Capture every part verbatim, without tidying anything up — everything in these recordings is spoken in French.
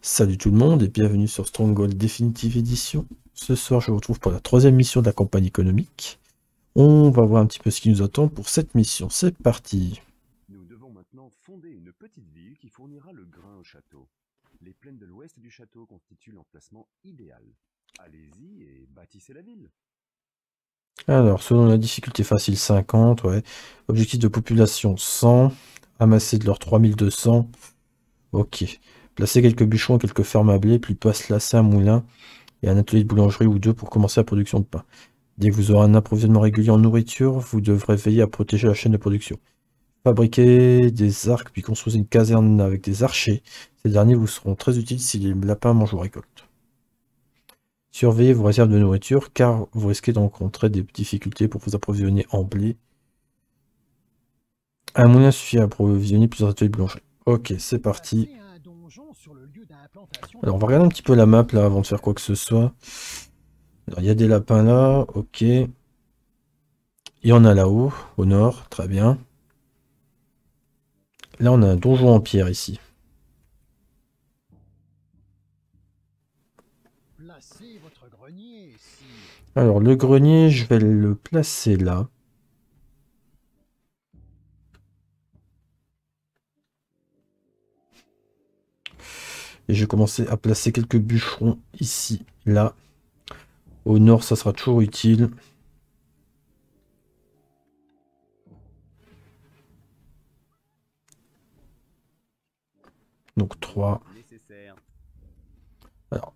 Salut tout le monde et bienvenue sur Stronghold Definitive Edition. Ce soir, je vous retrouve pour la troisième mission de la campagne économique. On va voir un petit peu ce qui nous attend pour cette mission. C'est parti. Nous devons maintenant fonder une petite ville qui fournira le grain au château. Les plaines de l'ouest du château constituent l'emplacement idéal. Allez-y et bâtissez la ville. Alors, selon la difficulté facile cinquante, ouais. Objectif de population cent. Amasser de l'or trois mille deux cents. Ok. Placer quelques bûcherons et quelques fermes à blé, puis placer un moulin et un atelier de boulangerie ou deux pour commencer la production de pain. Dès que vous aurez un approvisionnement régulier en nourriture, vous devrez veiller à protéger la chaîne de production. Fabriquez des arcs puis construisez une caserne avec des archers. Ces derniers vous seront très utiles si les lapins mangent vos récoltes. Surveillez vos réserves de nourriture car vous risquez de rencontrer des difficultés pour vous approvisionner en blé. Un moulin suffit à approvisionner plusieurs ateliers de boulangerie. Ok, c'est parti. Alors on va regarder un petit peu la map là avant de faire quoi que ce soit. Alors il y a des lapins là, ok. Il y en a là-haut, au nord, très bien. Là on a un donjon en pierre ici. Votre grenier, si... Alors le grenier, je vais le placer là. Et je vais commencer à placer quelques bûcherons ici, là. Au nord, ça sera toujours utile. Donc trois. Nécessaire. Alors.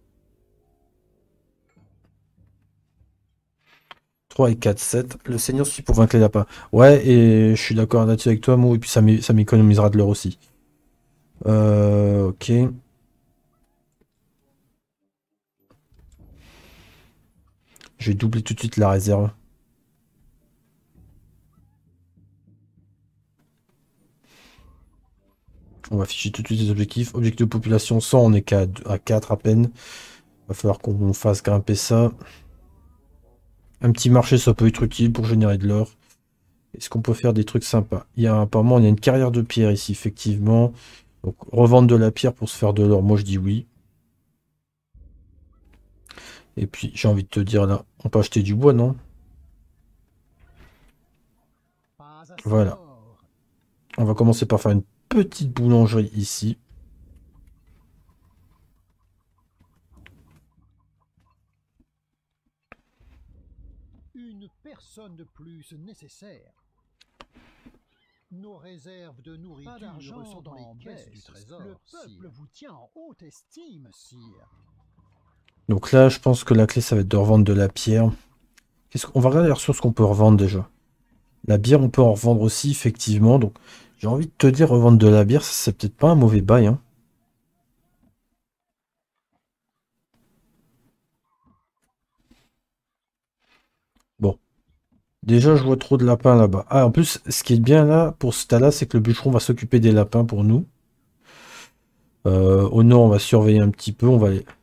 trois et quatre, sept. Le seigneur suffit pour vaincre les lapins. Ouais, et je suis d'accord là-dessus avec toi, Mo. Et puis ça m'économisera de l'or aussi. Euh, ok. Je vais doubler tout de suite la réserve. On va afficher tout de suite les objectifs. Objectif de population cent, on est qu'à à quatre à peine. Va falloir qu'on fasse grimper ça. Un petit marché, ça peut être utile pour générer de l'or. Est-ce qu'on peut faire des trucs sympas? Il y a apparemment, il y a une carrière de pierre ici, effectivement. Donc, revendre de la pierre pour se faire de l'or, moi je dis oui. Et puis, j'ai envie de te dire là, on peut acheter du bois, non? Voilà. On va commencer par faire une petite boulangerie ici. Une personne de plus nécessaire. Nos réserves de nourriture sont dans les caisses du trésor. Le peuple vous tient en haute estime, sire. Donc là, je pense que la clé, ça va être de revendre de la pierre. Qu'est-ce qu'on va regarder sur ce qu'on peut revendre déjà. La bière, on peut en revendre aussi, effectivement. Donc, j'ai envie de te dire, revendre de la bière, c'est peut-être pas un mauvais bail, hein. Bon. Déjà, je vois trop de lapins là-bas. Ah, en plus, ce qui est bien là, pour ce tas-là, c'est que le bûcheron va s'occuper des lapins pour nous. Euh, au nord, on va surveiller un petit peu. On va aller...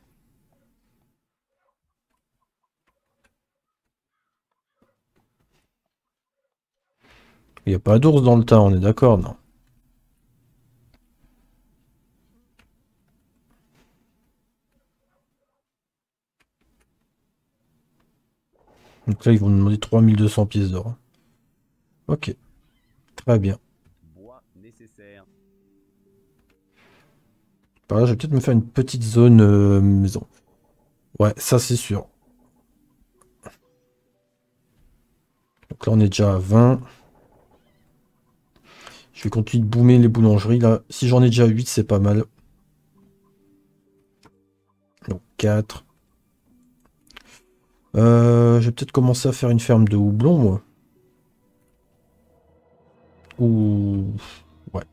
Il n'y a pas d'ours dans le tas, on est d'accord, non? Donc là, ils vont nous demander trois mille deux cents pièces d'or. Ok. Très bien. Bois nécessaire. Par là, je vais peut-être me faire une petite zone euh, maison. Ouais, ça c'est sûr. Donc là, on est déjà à vingt. Je vais continuer de boomer les boulangeries. Là, si j'en ai déjà huit, c'est pas mal. Donc quatre. Euh, je vais peut-être commencer à faire une ferme de houblon, moi. Ou... Ouais.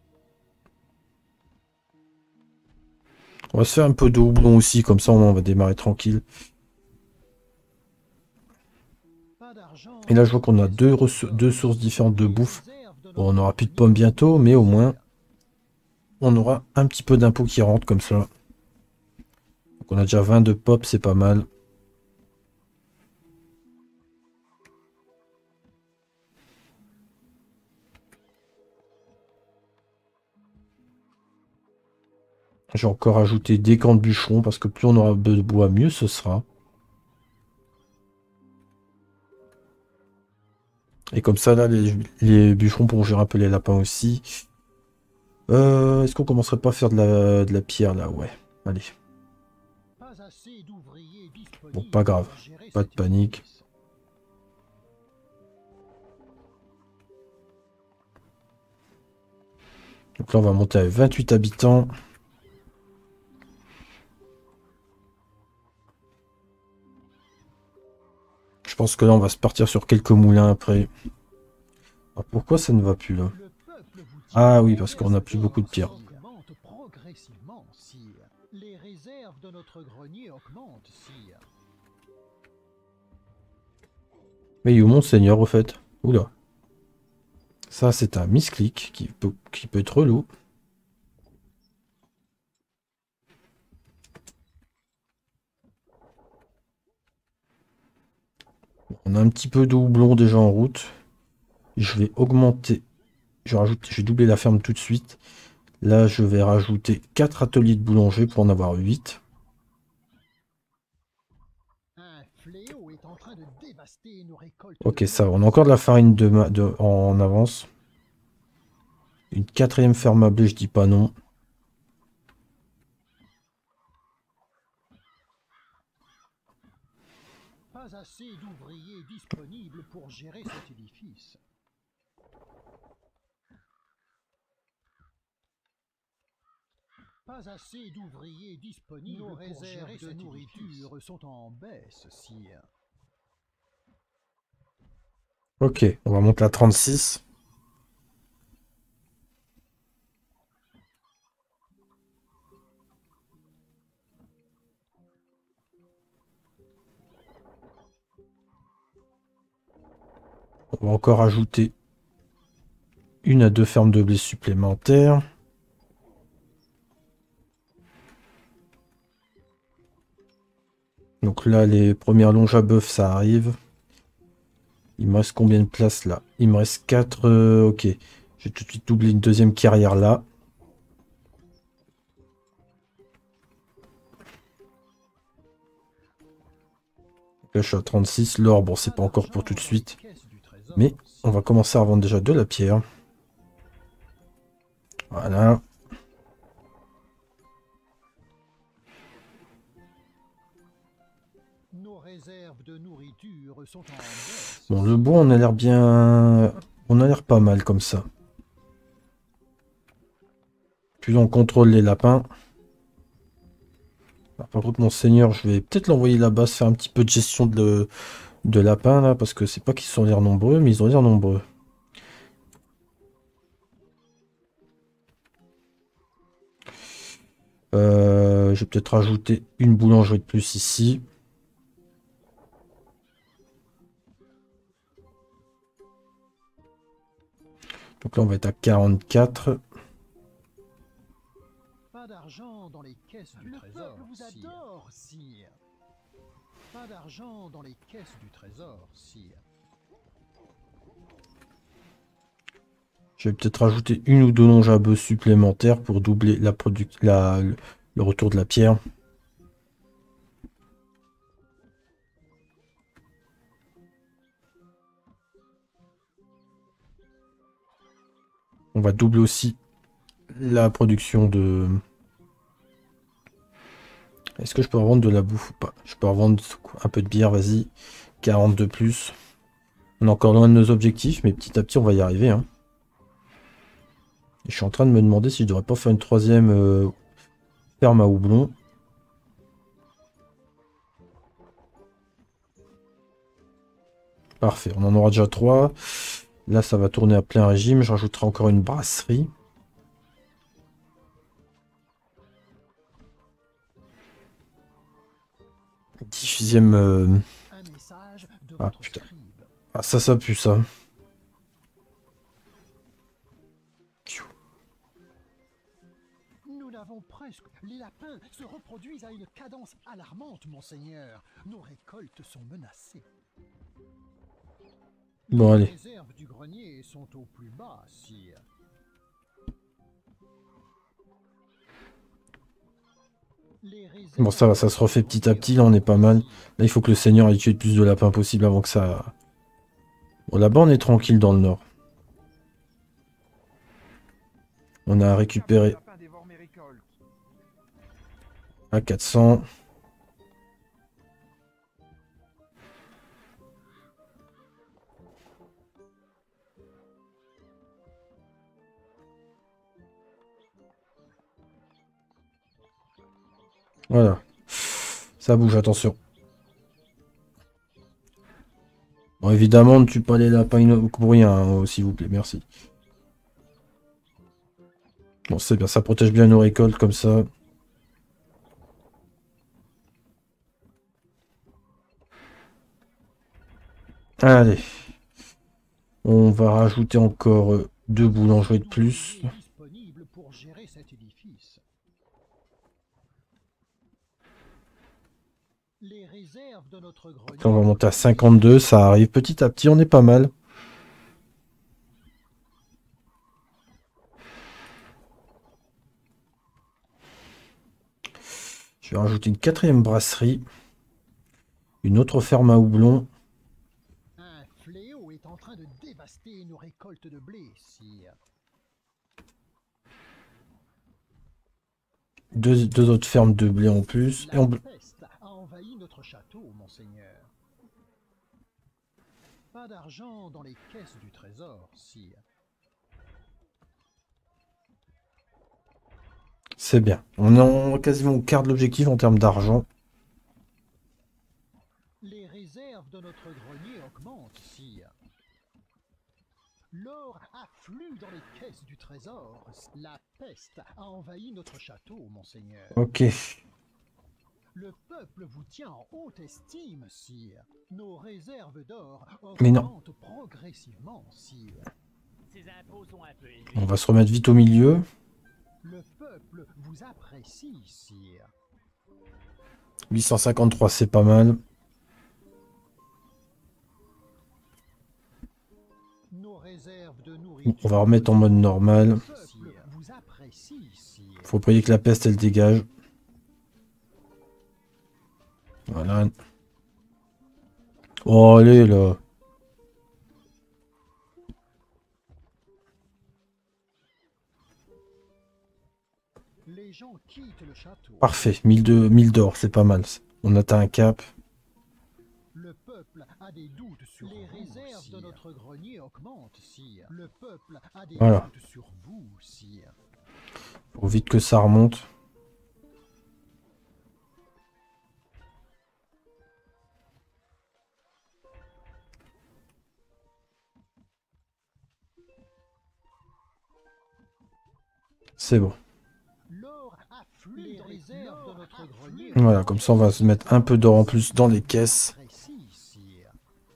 On va se faire un peu de houblon aussi, comme ça on va démarrer tranquille. Et là, je vois qu'on a deux, deux sources différentes de bouffe. Bon, on n'aura plus de pommes bientôt, mais au moins, on aura un petit peu d'impôts qui rentrent comme ça. Donc on a déjà vingt de pop, c'est pas mal. J'ai encore ajouté des camps de bûcherons parce que plus on aura de bois, mieux ce sera. Et comme ça, là, les, les bûcherons pourront gérer un peu les lapins aussi. Euh, Est-ce qu'on commencerait pas à faire de la, de la pierre, là? Ouais, allez. Bon, pas grave. Pas de panique. Donc là, on va monter à vingt-huit habitants. Je pense que là, on va se partir sur quelques moulins après. Alors, pourquoi ça ne va plus, là? Ah oui, parce qu'on n'a plus beaucoup de pierres. Les réserves de notre grenier augmentent, sire. Mais il est où mon seigneur, au fait? Oula. Ça, c'est un misclick qui peut, qui peut être relou. On a un petit peu de houblon déjà en route. Je vais augmenter. Je rajoute, je vais doubler la ferme tout de suite. Là, je vais rajouter quatre ateliers de boulanger pour en avoir huit. Ok, ça, on a encore de la farine de, de, en avance. Une quatrième ferme à blé, je dis pas non. Pas assez d'ouvriers disponibles pour gérer cet édifice. Pas assez d'ouvriers disponibles. Nos réserves de nourriture sont en baisse, sire. Ok, on va monter à trente-six. On va encore ajouter une à deux fermes de blé supplémentaires. Donc là, les premières longes à bœuf, ça arrive. Il me reste combien de places là? Il me reste quatre. Euh, ok. Je vais tout de suite doubler une deuxième carrière là. Là, je suis à trente-six. L'or, bon, c'est pas encore pour tout de suite. Mais on va commencer à vendre déjà de la pierre. Voilà. Bon, le bois, on a l'air bien... On a l'air pas mal comme ça. Puis on contrôle les lapins. Alors, par contre, mon seigneur, je vais peut-être l'envoyer là-bas, se faire un petit peu de gestion de, de lapins, là, parce que c'est pas qu'ils sont l'air nombreux, mais ils ont l'air nombreux. Euh, je vais peut-être rajouter une boulangerie de plus ici. Donc là, on va être à quarante-quatre. Pas d'argent dans les caisses du trésor. Le peuple vous adore, sire. Pas d'argent dans les caisses du trésor, sire. Je vais peut-être rajouter une ou deux longes à bœuf supplémentaires pour doubler la produc la, le, le retour de la pierre. On va doubler aussi la production de... Est-ce que je peux revendre de la bouffe ou pas? Je peux revendre un peu de bière, vas-y. quarante de plus. On est encore loin de nos objectifs, mais petit à petit, on va y arriver. Hein. Et je suis en train de me demander si je devrais pas faire une troisième euh, ferme à houblon. Parfait, on en aura déjà trois. Là, ça va tourner à plein régime. Je rajouterai encore une brasserie. Diffusième... Euh... Ah, putain. Ah, ça, ça pue, ça. Nous l'avons presque. Les lapins se reproduisent à une cadence alarmante, monseigneur. Nos récoltes sont menacées. Bon, allez. Les réserves du grenier sont au plus bas, sire. Les réserves Bon, ça va, ça se refait petit à petit. Là, on est pas mal. Là, il faut que le seigneur ait tué le plus de lapins possible avant que ça... Bon, là-bas, on est tranquille dans le nord. On a récupéré à quatre cents. Voilà. Ça bouge, attention. Bon, évidemment, ne tue pas les lapins pour rien, hein, s'il vous plaît, merci. Bon, c'est bien, ça protège bien nos récoltes comme ça. Allez. On va rajouter encore euh, deux boulangeries de plus. disponible pour gérer cet édifice. Les réserves de notre grenier. Là, on va monter à cinquante-deux, ça arrive petit à petit, on est pas mal. Je vais rajouter une quatrième brasserie. Une autre ferme à houblon. Un fléau est en train de dévaster nos récoltes de blé, sire. Deux, deux autres fermes de blé en plus. Et La on... peste a envahi notre château, monseigneur. Pas d'argent dans les caisses du trésor, sire. C'est bien. On est en, quasiment au quart de l'objectif en termes d'argent. Les réserves de notre grenier augmentent, sire. L'or afflue dans les caisses du trésor. La peste a envahi notre château, monseigneur. Ok. Le peuple vous tient en haute estime, sire. Nos réserves d'or Mais non. augmentent progressivement, sire. Ces impôts sont un peu élevés. On va se remettre vite au milieu. Le peuple vous apprécie, sire. huit cent cinquante-trois, c'est pas mal. Nos réserves de nourriture. On va remettre en mode normal. Le peuple vous apprécie, sire. Faut prier que la peste, elle dégage. Voilà. Oh, allez, là. Les gens quittent le château. Parfait. mille de- mille d'or, c'est pas mal. On atteint un cap. Le peuple a des doutes sur les vous, réserves sire. De notre grenier augmentent, sire. Le peuple a des Voilà. doutes sur vous, sire. Faut vite que ça remonte. C'est bon. L'or afflue dans les réserves de notre grenier. Voilà, comme ça on va se mettre un peu d'or en plus dans les caisses. Apprécie, sire.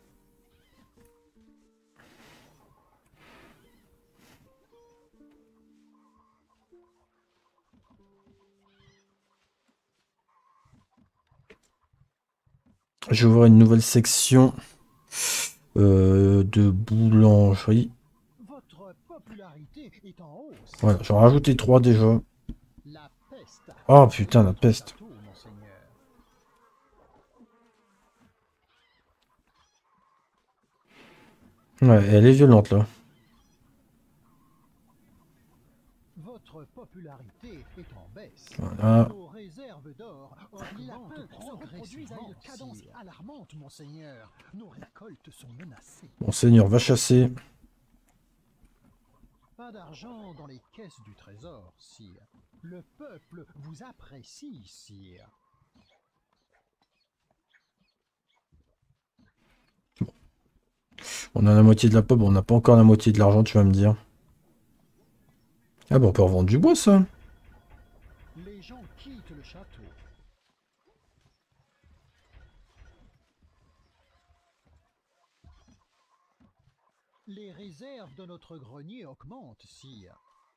Je vais ouvrir une nouvelle section euh, de boulangerie. Votre popularité est en hausse. Voilà, j'en ai rajouté trois déjà. La peste. Oh putain, la peste. Château, monseigneur. Ouais, elle est violente là. Votre popularité est en baisse. Voilà. Nos réserves d'or augmentent progressivement à une cadence alarmante, monseigneur. Nos récoltes sont menacées. Monseigneur va chasser. Pas d'argent dans les caisses du trésor, sire. Le peuple vous apprécie, sire. On a la moitié de la pop, on n'a pas encore la moitié de l'argent, tu vas me dire. Ah bon, on peut revendre du bois ça. Les gens quittent le château. Les réserves de notre grenier augmentent, sire.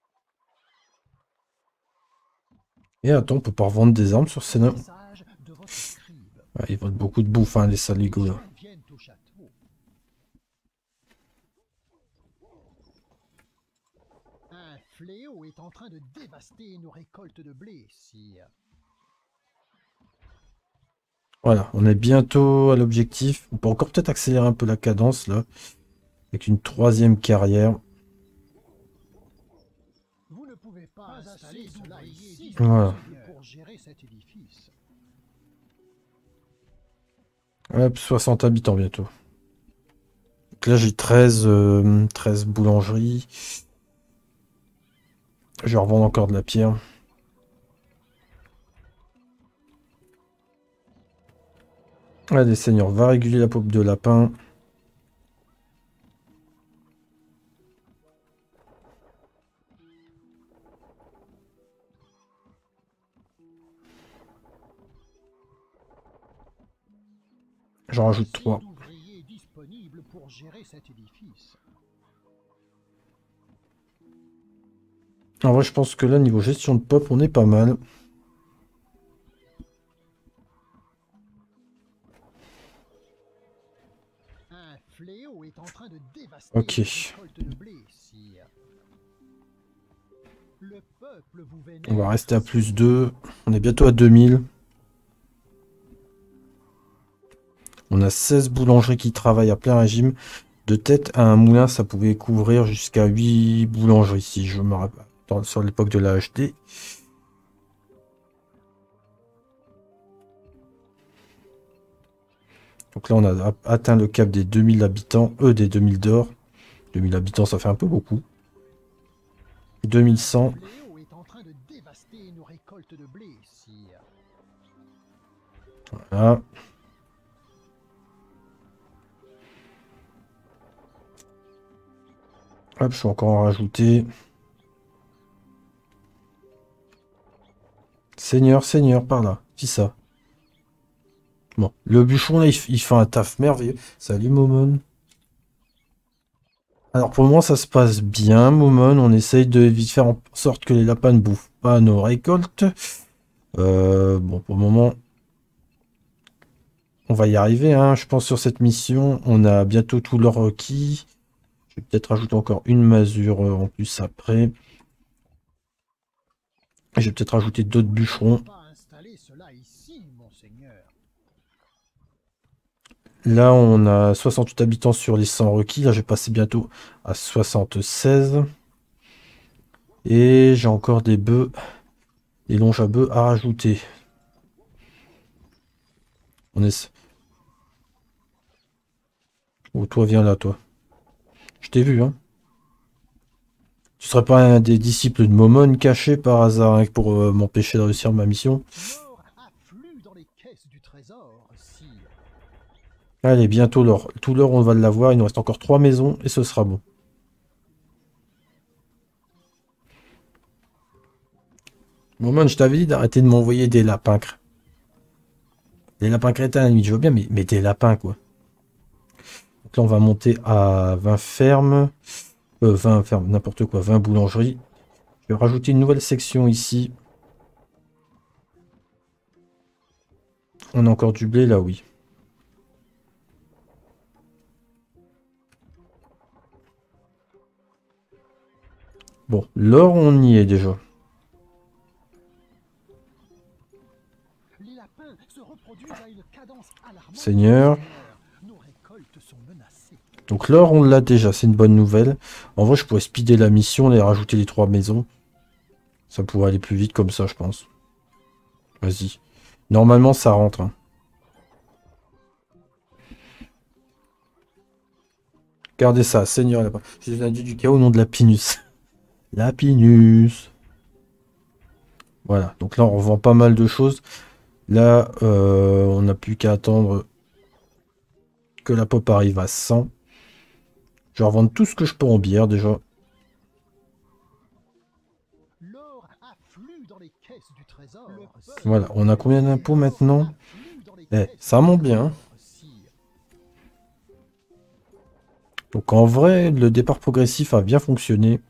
Et attends, on peut pas revendre des armes sur ces nains. Message de votre scribe. Ouais, ils vendent beaucoup de bouffe, hein, les saligots Les là. gens viennent au château. Un fléau est en train de dévaster nos récoltes de blé, sire. Voilà, on est bientôt à l'objectif. On peut encore peut-être accélérer un peu la cadence là. Avec une troisième carrière. Vous ne pouvez pas installer cela ici Voilà. pour gérer cet édifice. Hop, soixante habitants bientôt. Donc là j'ai treize, euh, treize boulangeries. Je vais revendre encore de la pierre. Allez seigneur, va réguler la paupe de lapin. J'en rajoute trois. D'ouvriers disponibles pour gérer cet édifice. En vrai je pense que là niveau gestion de pop on est pas mal. Un fléau est en train de dévaster Ok. la récolte de blé, sire. Le peuple vous vénère. On va rester à plus deux. On est bientôt à deux mille. On a seize boulangeries qui travaillent à plein régime. De tête à un moulin, ça pouvait couvrir jusqu'à huit boulangeries, si je me rappelle, dans- sur l'époque de la H D. Donc là, on a atteint le cap des deux mille habitants, eux des deux mille d'or. deux mille habitants, ça fait un peu beaucoup. deux mille cent. Le fléau est en train de dévaster nos récoltes de blé, sire. Voilà. Hop, je vais encore en rajouter. Seigneur, Seigneur, par là. Qui ça? Bon, le bûcheron, là, il, f- il fait un taf merveilleux. Salut, Momon. Alors, pour le moment, ça se passe bien, Momon. On essaye de vite faire en sorte que les lapins ne bouffent pas nos récoltes. Euh, bon, pour le moment, on va y arriver, hein. Je pense sur cette mission, on a bientôt tout l'or requis. Je vais peut-être rajouter encore une masure euh, en plus après. Je vais peut-être rajouter d'autres bûcherons. Pas installer cela ici, monseigneur. Là, on a soixante-huit habitants sur les cent requis. Là, je vais passer bientôt à soixante-seize. Et j'ai encore des bœufs, des longes à bœufs à rajouter. On est... Oh, toi, viens là, toi. Je t'ai vu, hein. Tu serais pas un des disciples de Momon caché par hasard hein, pour euh, m'empêcher de réussir ma mission? L'or afflue dans les caisses du trésor, sire. Allez, bientôt l'or. Tout l'or, on va l'avoir. Il nous reste encore trois maisons et ce sera bon. Momon, je t'avais dit d'arrêter de m'envoyer des lapins. cr- Des lapins crétins à la limite, je veux bien, mais, mais des lapins, quoi. Donc là, on va monter à vingt fermes. Euh, vingt fermes, n'importe quoi, vingt boulangeries. Je vais rajouter une nouvelle section ici. On a encore du blé, là, oui. Bon, l'or, on y est déjà. Les lapins se reproduisent à une cadence alarmante. Seigneur. Nos récoltes sont menacées. Donc l'or, on l'a déjà, c'est une bonne nouvelle. En vrai, je pourrais speeder la mission et rajouter les trois maisons. Ça pourrait aller plus vite comme ça, je pense. Vas-y. Normalement, ça rentre. Hein. Regardez ça, Seigneur Lapin. Je suis un dieu du chaos au nom de Lapinus. Lapinus. Voilà, donc là, on revend pas mal de choses. Là, euh, on n'a plus qu'à attendre que la pop arrive à cent. Je vais revendre tout ce que je peux en bière, déjà. L'or afflue dans les caisses du trésor. Voilà, on a combien d'impôts maintenant? Afflue dans les Eh, caisses ça du monte bien. trésor, sire. Donc en vrai, le départ progressif a bien fonctionné.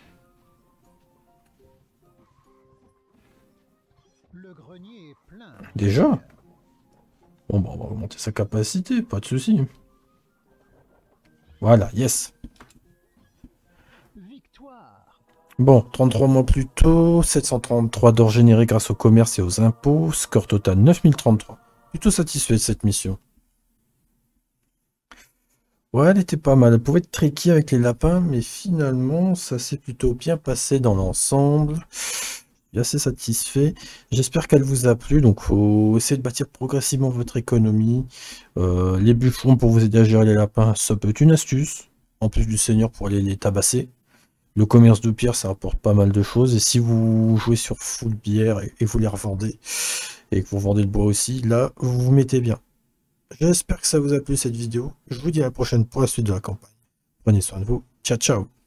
Le grenier est plein. Déjà? Bon, bah, on va augmenter sa capacité, pas de souci. Voilà, yes. Victoire. Bon, trente-trois mois plus tôt, sept cent trente-trois d'or générés grâce au commerce et aux impôts. Score total neuf mille trente-trois. Plutôt satisfait de cette mission. Ouais, elle était pas mal. Elle pouvait être tricky avec les lapins, mais finalement, ça s'est plutôt bien passé dans l'ensemble. Je suis assez satisfait. J'espère qu'elle vous a plu. Donc, faut essayer de bâtir progressivement votre économie. Euh, les bûcherons pour vous aider à gérer les lapins, ça peut être une astuce. En plus du seigneur pour aller les tabasser. Le commerce de pierre, ça apporte pas mal de choses. Et si vous jouez sur full bière et, et vous les revendez, et que vous vendez le bois aussi, là, vous vous mettez bien. J'espère que ça vous a plu cette vidéo. Je vous dis à la prochaine pour la suite de la campagne. Prenez soin de vous. Ciao, ciao.